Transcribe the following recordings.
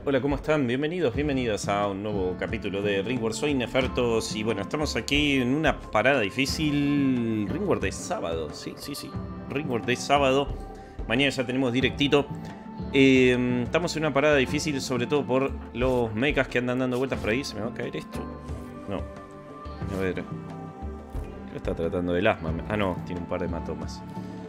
Hola, ¿cómo están? Bienvenidos, bienvenidas a un nuevo capítulo de Ringworld. Soy Nefertos y bueno, estamos aquí en una parada difícil. Ringworld de sábado, sí. Ringworld de sábado. Mañana ya tenemos directito. Estamos en una parada difícil, sobre todo por los mechas que andan dando vueltas por ahí. ¿Se me va a caer esto? No. A ver. ¿Qué está tratando del asma? Ah, no, tiene un par de hematomas.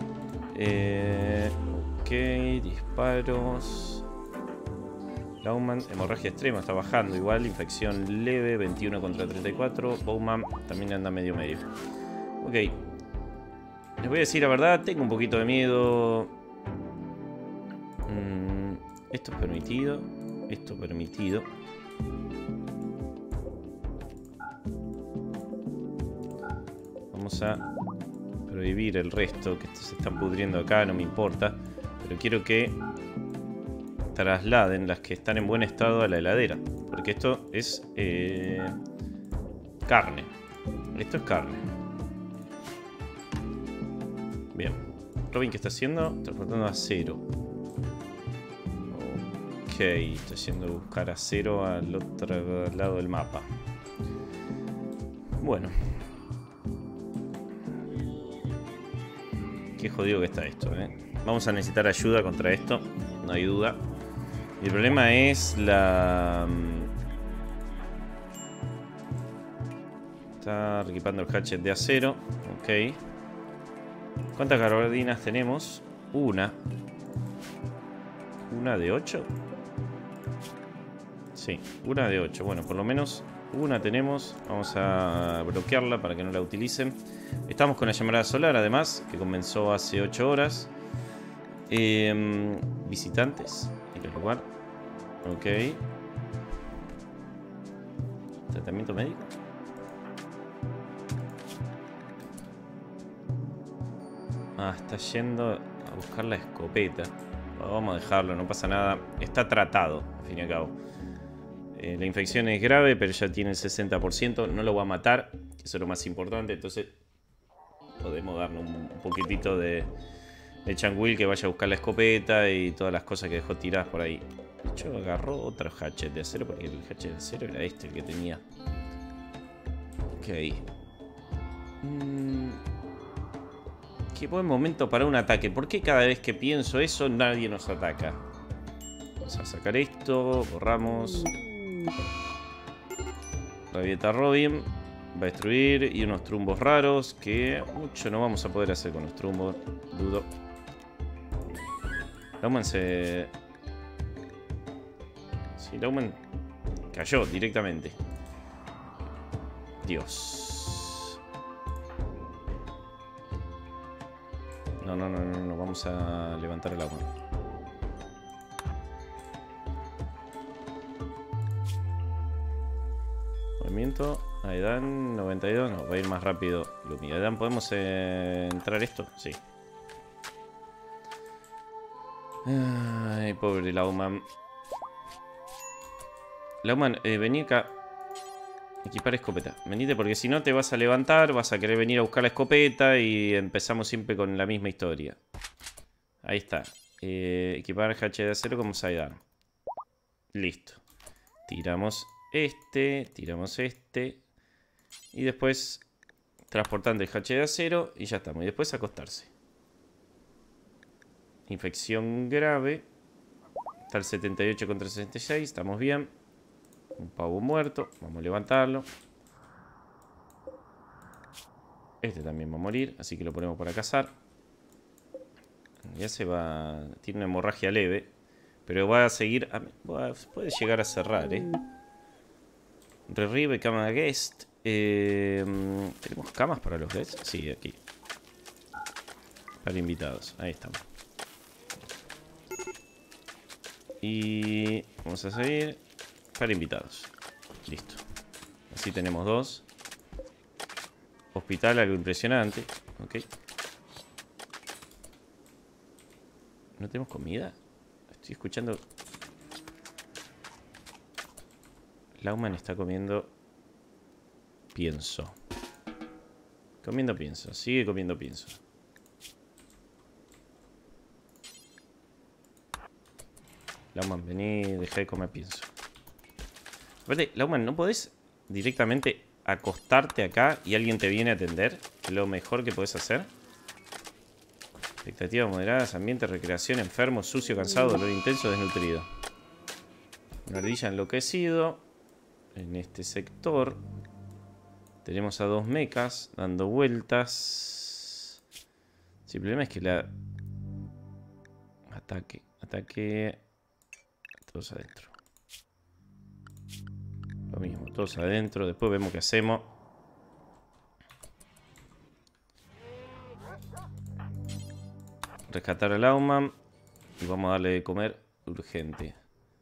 Ok, disparos. Lauman, hemorragia extrema, está bajando igual. Infección leve, 21 contra 34. Bowman también anda medio. Ok. Les voy a decir la verdad, tengo un poquito de miedo. Esto es permitido. Esto permitido. Vamos a prohibir el resto, que estos se están pudriendo acá, no me importa. Pero quiero que trasladen las que están en buen estado a la heladera. Porque esto es carne. Esto es carne. Bien. Robin, ¿qué está haciendo? Transportando acero. Ok, está yendo a buscar acero al otro lado del mapa. Bueno. Qué jodido que está esto, Vamos a necesitar ayuda contra esto, no hay duda. Y el problema es la... Está equipando el hatchet de acero. Ok. ¿Cuántas carolinas tenemos? Una. ¿Una de 8? Sí, una de 8. Bueno, por lo menos una tenemos. Vamos a bloquearla para que no la utilicen. Estamos con la llamarada solar, además, que comenzó hace 8 horas. Visitantes. Ir al lugar. Ok. ¿Tratamiento médico? Ah, está yendo a buscar la escopeta. Vamos a dejarlo, no pasa nada. Está tratado, al fin y al cabo. La infección es grave, pero ya tiene el 60%. No lo va a matar, eso es lo más importante. Entonces podemos darle un poquitito de Changwil que vaya a buscar la escopeta y todas las cosas que dejó tiradas por ahí. De hecho, agarró otro hatchet de acero, porque el hatchet de acero era este el que tenía. Ok. Qué buen momento para un ataque. ¿Por qué cada vez que pienso eso nadie nos ataca? Vamos a sacar esto, borramos. Rabieta Robin va a destruir. Y unos trumbos raros que mucho no vamos a poder hacer con los trumbos. Dudo. Lauman se... Sí, Lauman cayó directamente. Dios. No. Vamos a levantar el agua. Movimiento. Aidan 92. No, va a ir más rápido. Lumi. Aidan, ¿podemos entrar esto? Sí. Ay, pobre Lauman. Lauman, vení acá. Equipar escopeta. Venite porque si no te vas a levantar, vas a querer venir a buscar la escopeta y empezamos siempre con la misma historia. Ahí está. Equipar hatchet de acero como Saidan. Listo. Tiramos este. Y después transportando el hatchet de acero y ya estamos. Y después acostarse. Infección grave. Está el 78 contra 66. Estamos bien. Un pavo muerto. Vamos a levantarlo. Este también va a morir. Así que lo ponemos para cazar. Ya se va. Tiene una hemorragia leve. Pero va a seguir. Puede llegar a cerrar, Revive cama guest. ¿Tenemos camas para los guests? Sí, aquí. Para invitados. Ahí estamos. Y vamos a seguir. Para invitados. Listo. Así tenemos 2. Hospital, algo impresionante. Ok. ¿No tenemos comida? Estoy escuchando. Lauman está comiendo pienso. Comiendo pienso. Sigue comiendo pienso. Lauman, vení, dejá de comer pienso. Aparte, Lauman, ¿no podés directamente acostarte acá y alguien te viene a atender? Es lo mejor que podés hacer. Expectativas moderadas, ambiente, recreación, enfermo, sucio, cansado, dolor intenso, desnutrido. Una ardilla enloquecido. En este sector tenemos a 2 mechas dando vueltas. Sí, el problema es que la... Ataque. Todos adentro. Lo mismo, todos adentro. Después vemos qué hacemos. Rescatar al Lauman. Y vamos a darle de comer urgente.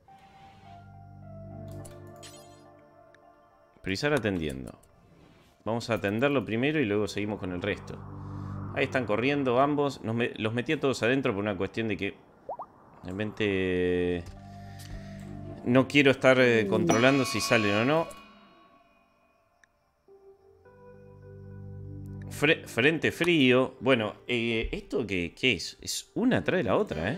Priorizar atendiendo. Vamos a atenderlo primero y luego seguimos con el resto. Ahí están corriendo ambos. Los metí a todos adentro por una cuestión de que realmente no quiero estar controlando si salen o no. Frente frío. Bueno, ¿esto qué es? Es una atrás de la otra,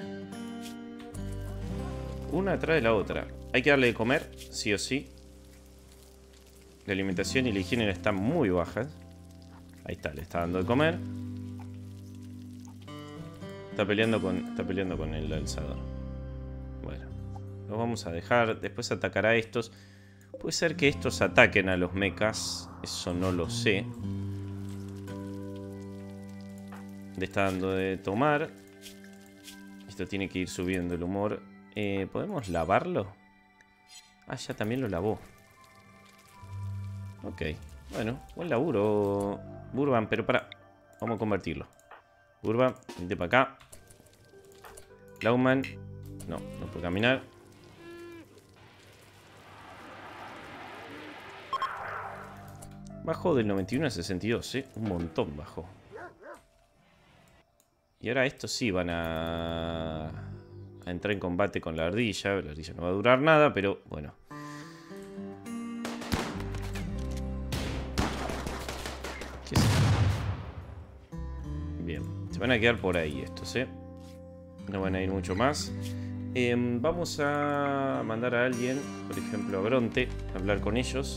Una atrás de la otra. Hay que darle de comer, sí o sí. La alimentación y la higiene están muy bajas. Ahí está, le está dando de comer. Está peleando con el alzador. Bueno, los vamos a dejar. Después atacará a estos. Puede ser que estos ataquen a los mechas. Eso no lo sé. Le está dando de tomar. Esto tiene que ir subiendo el humor. ¿Podemos lavarlo? Ah, ya también lo lavó. Ok, bueno, buen laburo, Burban, pero para, vamos a convertirlo. Burban, vente para acá. Lauman, no puede caminar. Bajó del 91 a 62, un montón bajó. Y ahora estos sí van a entrar en combate con la ardilla. La ardilla no va a durar nada, pero bueno. ¿Qué es esto? Bien, se van a quedar por ahí estos, no van a ir mucho más. Vamos a mandar a alguien, por ejemplo a Bronte, a hablar con ellos.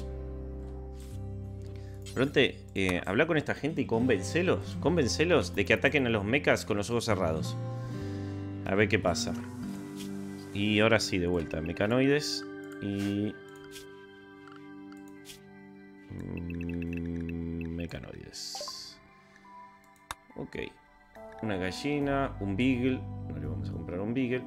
Bronte, habla con esta gente y convencelos de que ataquen a los mechas con los ojos cerrados. A ver qué pasa. Y ahora sí, de vuelta, mecanoides y... mecanoides. Ok. Una gallina, un beagle. No le vamos a comprar un beagle.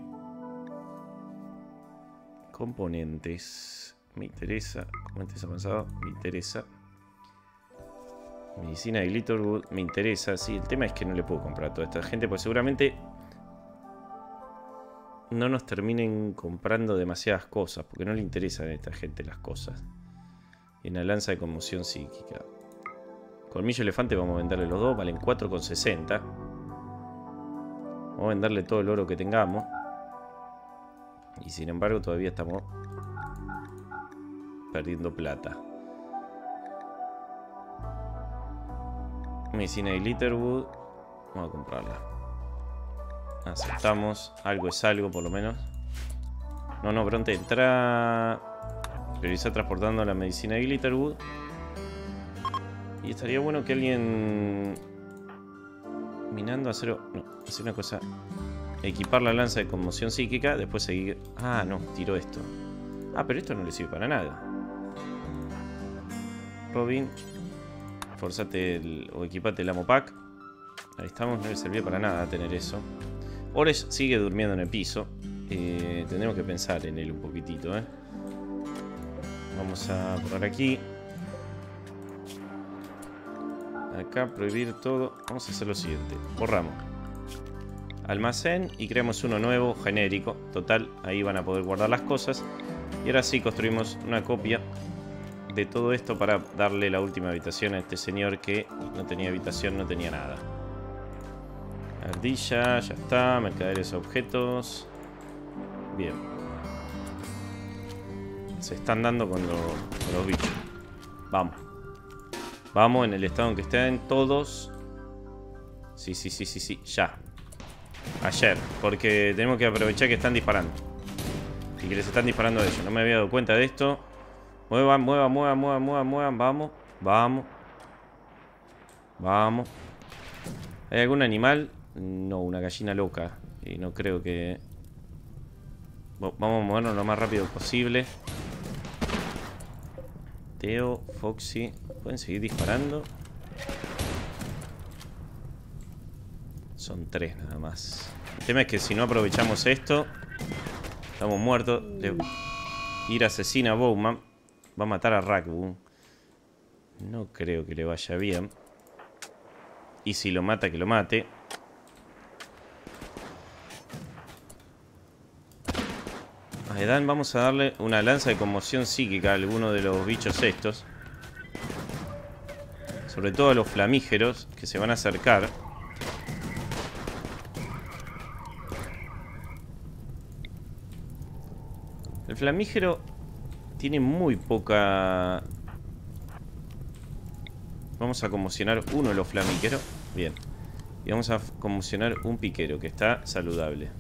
Componentes. Me interesa. Componentes avanzados. Me interesa. Medicina de Glitterwood. Me interesa. Sí, el tema es que no le puedo comprar a toda esta gente. Pues seguramente no nos terminen comprando demasiadas cosas. Porque no le interesan a esta gente las cosas. Y una lanza de conmoción psíquica. Colmillo elefante vamos a venderle los dos. Valen 4,60. Vamos a venderle todo el oro que tengamos. Y sin embargo todavía estamos perdiendo plata. Medicina de Glitterwood. Vamos a comprarla. Aceptamos. Algo es algo por lo menos. No, Bronte, entra. Prioriza transportando la medicina de Glitterwood. Y estaría bueno que alguien... minando acero... No, hacer una cosa. Equipar la lanza de conmoción psíquica. Después seguir... Ah, no, tiró esto. Ah, pero esto no le sirve para nada. Robin. Forzate o equipate el Ammo Pack. Ahí estamos, no le servía para nada tener eso. Ores sigue durmiendo en el piso. Tendremos que pensar en él un poquitito, Vamos a borrar aquí. Acá prohibir todo. Vamos a hacer lo siguiente. Borramos almacén y creamos uno nuevo, genérico. Total, ahí van a poder guardar las cosas. Y ahora sí construimos una copia de todo esto para darle la última habitación a este señor que no tenía habitación, no tenía nada. Ardilla, ya está. Mercaderes, objetos. Bien. Se están dando con los bichos. Vamos. Vamos en el estado en que estén todos. Sí, ya. Ayer, porque tenemos que aprovechar que están disparando. Y que les están disparando a ellos. No me había dado cuenta de esto. Muevan, muevan, muevan, muevan, muevan, muevan. Vamos, vamos. Vamos. ¿Hay algún animal? No, una gallina loca. Y no creo que... Vamos a movernos lo más rápido posible. Teo, Foxy. ¿Pueden seguir disparando? Son 3 nada más. El tema es que si no aprovechamos esto, estamos muertos. Ir asesina a Bowman. Va a matar a Rakboom. No creo que le vaya bien. Y si lo mata, que lo mate. A Edan vamos a darle una lanza de conmoción psíquica a alguno de los bichos estos. Sobre todo a los flamígeros que se van a acercar. El flamígero tiene muy poca... Vamos a conmocionar uno de los flamígeros. Bien. Y vamos a conmocionar un piquero que está saludable.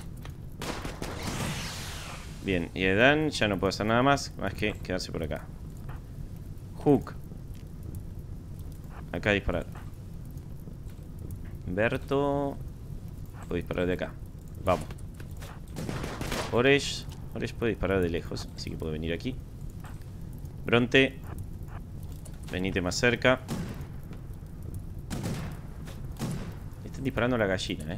Bien, y Edan ya no puede hacer nada más que quedarse por acá. Hook. Acá disparar. Berto. Puedo disparar de acá. Vamos. Oresh. Oresh puede disparar de lejos, así que puede venir aquí. Bronte. Venite más cerca. Están disparando a la gallina,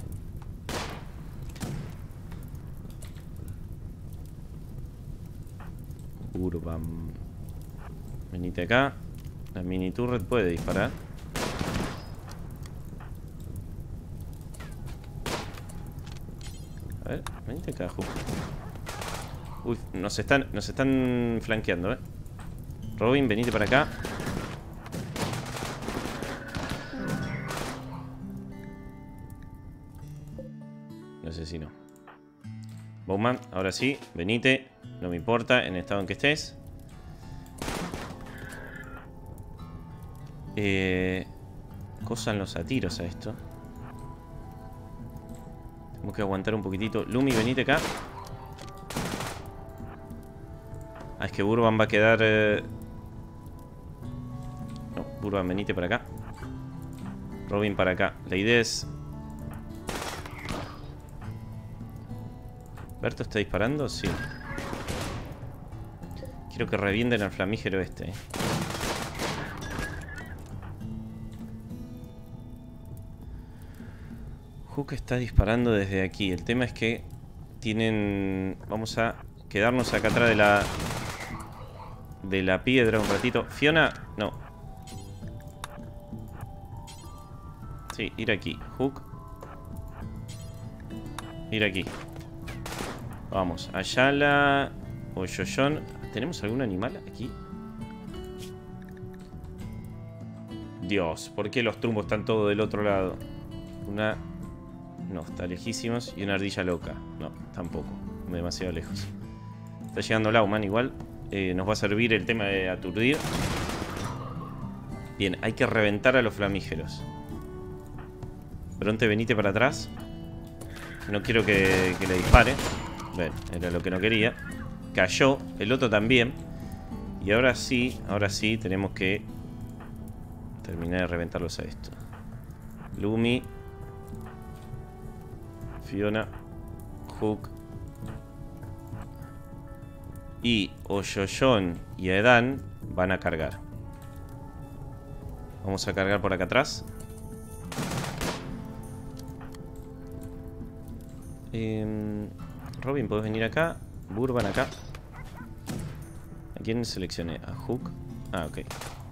Urban. Venite acá. La mini turret puede disparar. A ver, venite acá, Hook. Uy, nos están flanqueando, Robin, venite para acá. No sé si no. Bowman, ahora sí, venite. No me importa en el estado en que estés. Cosan los atiros a esto. Tenemos que aguantar un poquitito. Lumi, venite acá. Ah, es que Burban va a quedar... No, Burban, venite para acá. Robin para acá. La idea es... ¿Berto está disparando? Sí. Quiero que revienten al flamígero este. Hook está disparando desde aquí. El tema es que tienen... Vamos a quedarnos acá atrás de la piedra un ratito. Fiona, no. Sí, ir aquí. Hook. Ir aquí. Vamos. Ayala o Yoyon. ¿Tenemos algún animal aquí? Dios, ¿por qué los trumbos están todos del otro lado? Una... No, está lejísimos. Y una ardilla loca. No, tampoco. Demasiado lejos. Está llegando Lauman igual. Nos va a servir el tema de aturdir. Bien, hay que reventar a los flamígeros. Bronte, venite para atrás. No quiero que le dispare. Bueno, era lo que no quería. Cayó, el otro también. Y ahora sí tenemos que terminar de reventarlos a esto. Lumi, Fiona, Hook y Oyoyon y Edan van a cargar. Vamos a cargar por acá atrás. Robin, ¿puedes venir acá? Burban acá. ¿A quién seleccioné? ¿A Hook? Ah, ok.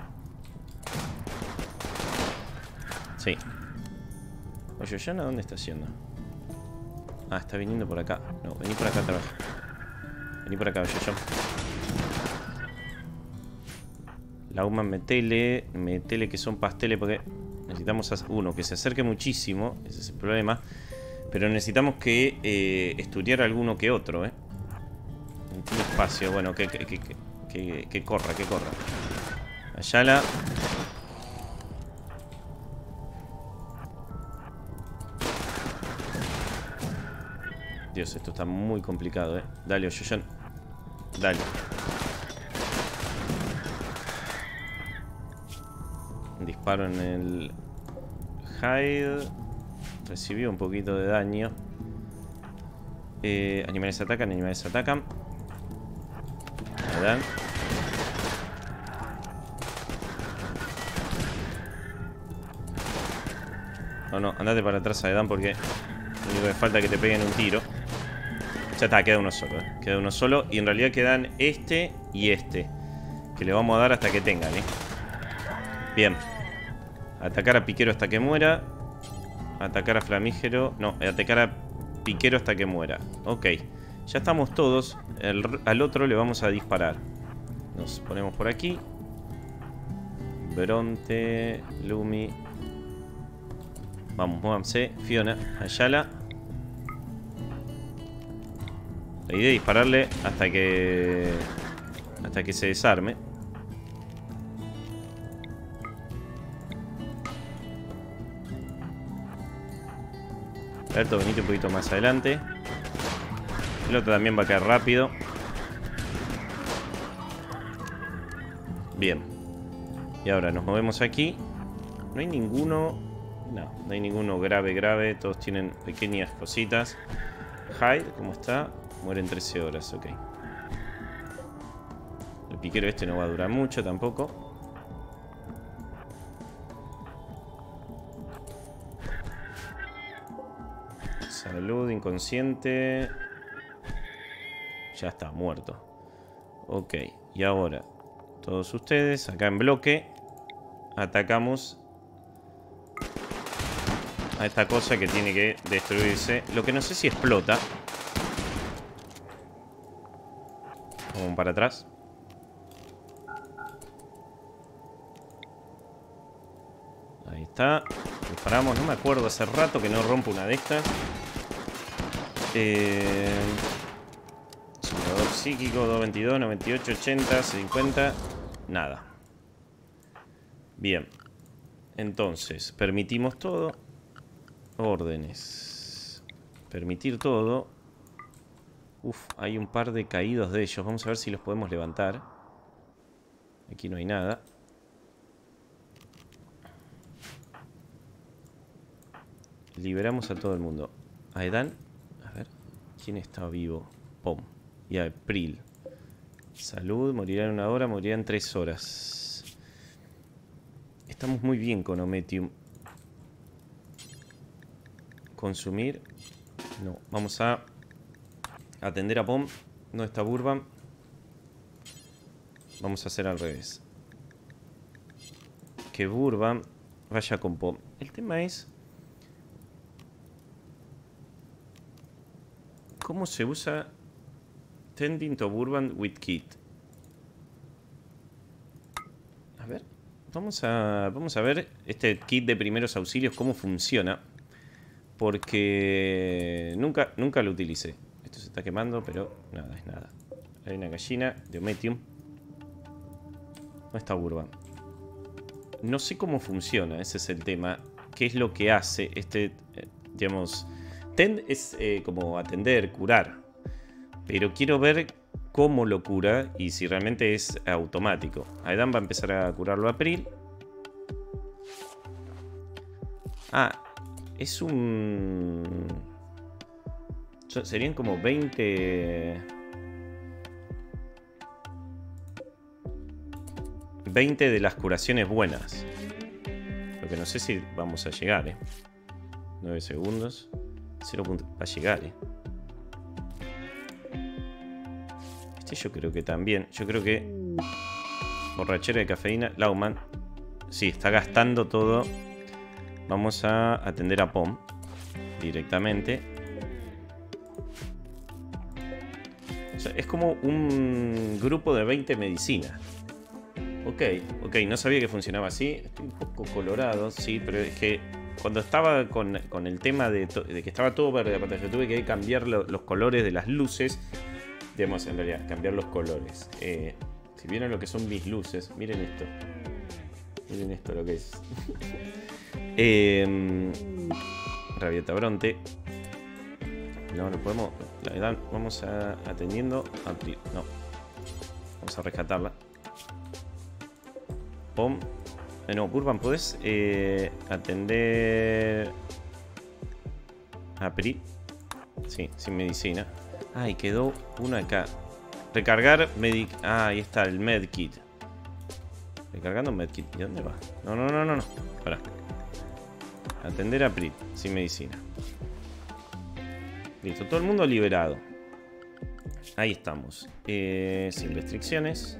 Sí. Oyoyon, ¿a dónde está yendo? Ah, está viniendo por acá. No, vení por acá atrás. Vení por acá, Oyoyon. Lauman, metele que son pasteles porque necesitamos a uno que se acerque muchísimo. Ese es el problema. Pero necesitamos que estudiar alguno que otro, No tiene espacio. Bueno, que corra, que corra. Ayala. Dios, esto está muy complicado, Dale, Oyoyan. Dale. Disparo en el hide. Recibió un poquito de daño. Animales atacan, animales atacan. ¿Verdad? No, andate para atrás, Aedan, porque lo único que falta es que te peguen un tiro. Ya está, queda uno solo, Queda uno solo. Y en realidad quedan este y este, que le vamos a dar hasta que tengan, Bien. Atacar a piquero hasta que muera. Atacar a flamígero. No, atacar a piquero hasta que muera. Ok. Ya estamos todos. Al otro le vamos a disparar. Nos ponemos por aquí. Bronte, Lumi. Vamos, muévanse. Fiona, Ayala. La idea es dispararle hasta que se desarme. Alberto, venite un poquito más adelante. El otro también va a caer rápido. Bien. Y ahora nos movemos aquí. No hay ninguno. No hay ninguno grave. Todos tienen pequeñas cositas. Hyde, ¿cómo está? Muere en 13 horas, ok. El piquero este no va a durar mucho tampoco. Salud, inconsciente. Ya está, muerto. Ok, y ahora todos ustedes, acá en bloque, atacamos a esta cosa que tiene que destruirse. Lo que no sé si explota. Vamos para atrás. Ahí está. Disparamos, no me acuerdo, hace rato que no rompo una de estas. Simulador psíquico, 222, 98, 80, 50. Nada. Bien. Entonces, permitimos todo. Órdenes. Permitir todo. Uf, hay un par de caídos de ellos. Vamos a ver si los podemos levantar. Aquí no hay nada. Liberamos a todo el mundo. Aedan. A ver. ¿Quién está vivo? Pom. Y April. Salud. Morirá en 1 hora. Morirá en 3 horas. Estamos muy bien con Ometium. Consumir. No. Vamos a atender a Pom. No está Burban. Vamos a hacer al revés. Que Burban vaya con Pom. El tema es... ¿cómo se usa Tending to Burban with Kit? A ver. Vamos a ver este kit de primeros auxilios, cómo funciona. Porque nunca lo utilicé. Esto se está quemando, pero nada, es nada. Hay una gallina de Ometium. No está Burban. No sé cómo funciona, ese es el tema. ¿Qué es lo que hace este, digamos... Tend es como atender, curar. Pero quiero ver cómo lo cura y si realmente es automático. Aedan va a empezar a curarlo a April. Ah, es un... serían como 20... 20 de las curaciones buenas. Lo que no sé si vamos a llegar, 9 segundos. 0 puntos. Va a llegar, Este yo creo que también. Yo creo que... borrachera de cafeína. Lauman. Sí, está gastando todo. Vamos a atender a Pom directamente. O sea, es como un grupo de 20 medicinas. Ok, no sabía que funcionaba así. Estoy un poco colorado, sí, pero es que cuando estaba con el tema de que estaba todo verde la pantalla, tuve que cambiar los colores de las luces. Digamos, en realidad, cambiar los colores. Si vieron lo que son mis luces, miren esto. Miren esto lo que es. Rabieta Bronte. No, no podemos. La verdad, vamos atendiendo a April. No. Vamos a rescatarla. Pom. No, Burban, ¿puedes atender a April? Sí, sin medicina. Ay, quedó una acá. Recargar medic. Ah, ahí está, el medkit. Recargando medkit. ¿Y dónde va? No, no, no, no, no. Pará. Atender a April, sin medicina. Listo, todo el mundo liberado. Ahí estamos. Sin restricciones.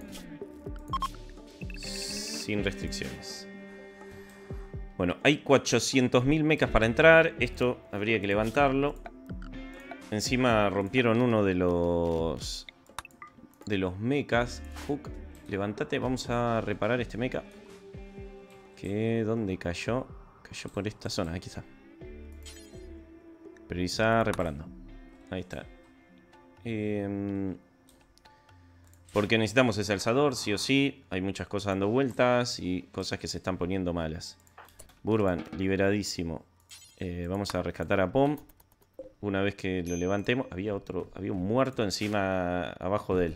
Sin restricciones. Bueno, hay 400.000 mechas para entrar. Esto habría que levantarlo. Encima rompieron uno de los mechas. Hook, levántate, vamos a reparar este mecha. ¿Dónde cayó? Cayó por esta zona, aquí está. Priorizar reparando. Ahí está. Porque necesitamos ese alzador, sí o sí. Hay muchas cosas dando vueltas y cosas que se están poniendo malas. Burban, liberadísimo. Vamos a rescatar a Pom. Una vez que lo levantemos. Había un muerto encima, abajo de él.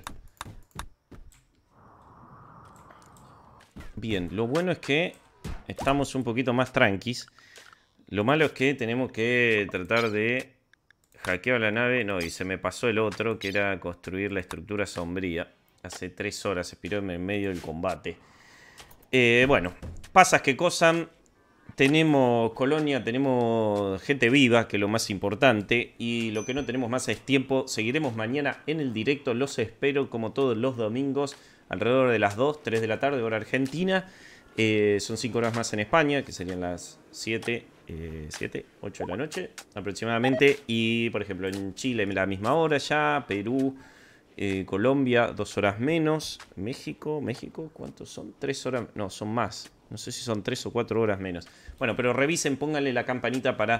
Bien, lo bueno es que estamos un poquito más tranquis. Lo malo es que tenemos que tratar de hackear la nave. No, y se me pasó el otro, que era construir la estructura sombría. Hace 3 horas expiró en medio del combate. Bueno, pasas que cosan. Tenemos colonia, tenemos gente viva, que es lo más importante. Y lo que no tenemos más es tiempo. Seguiremos mañana en el directo. Los espero como todos los domingos. Alrededor de las 2, 3 de la tarde, hora argentina. Son 5 horas más en España, que serían las 7, 8 de la noche aproximadamente. Y por ejemplo en Chile la misma hora ya. Perú, Colombia 2 horas menos. México, ¿cuántos son? 3 horas, no, son más. No sé si son 3 o 4 horas menos. Bueno, pero revisen, pónganle la campanita para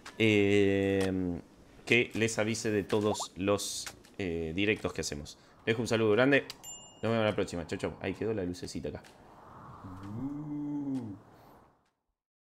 que les avise de todos los directos que hacemos. Les dejo un saludo grande. Nos vemos la próxima. Chau, chau. Ahí quedó la lucecita acá.